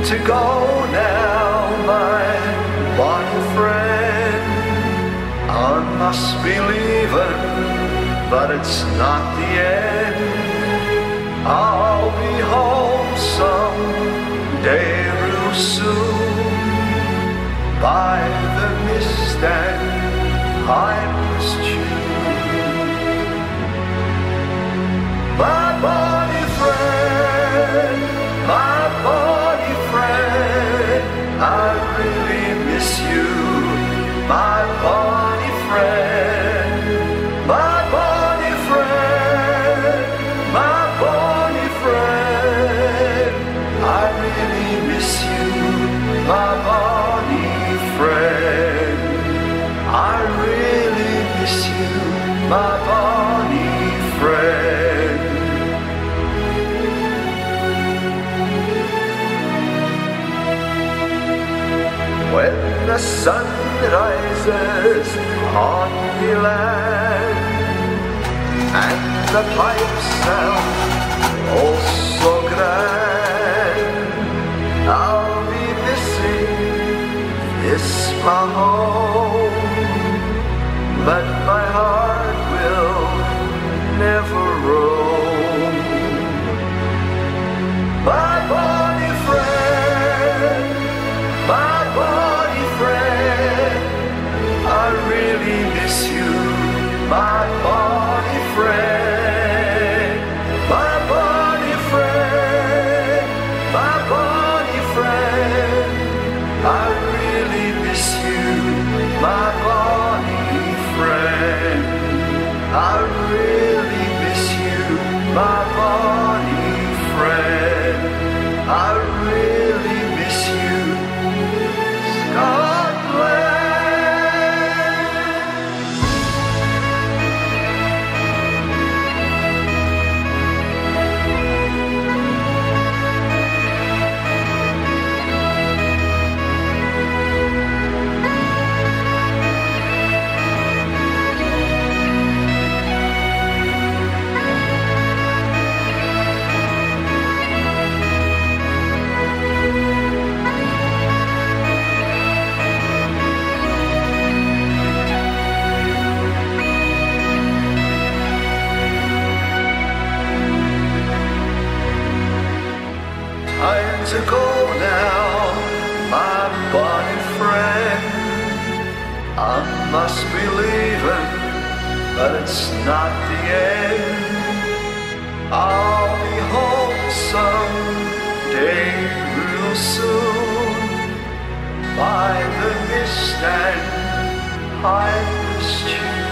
to go now, my bonny friend. I must be leaving, but it's not the end. I'll be home someday real soon, by the mist and Highlands Shores. My bonny friend, my bonny friend, I really miss you, my bonny friend, my bonny friend, my bonny friend, I really miss you, my bonny friend, I really miss you, my bonny friend. When the sun rises on the land and the pipes sound oh so grand, I'll be missing this my home, but my heart will never roam. My bonny friend, my bonny friend, I really miss you, my bonny friend, my bonny friend, my bonny friend, I really miss you, my bonny friend, I really miss you, my bonny friend, I really miss you, Scotland. Time to go now, my bonny friend. I must be leaving, but it's not the end. I'll be home someday real soon, by the mist and Highlands Shores.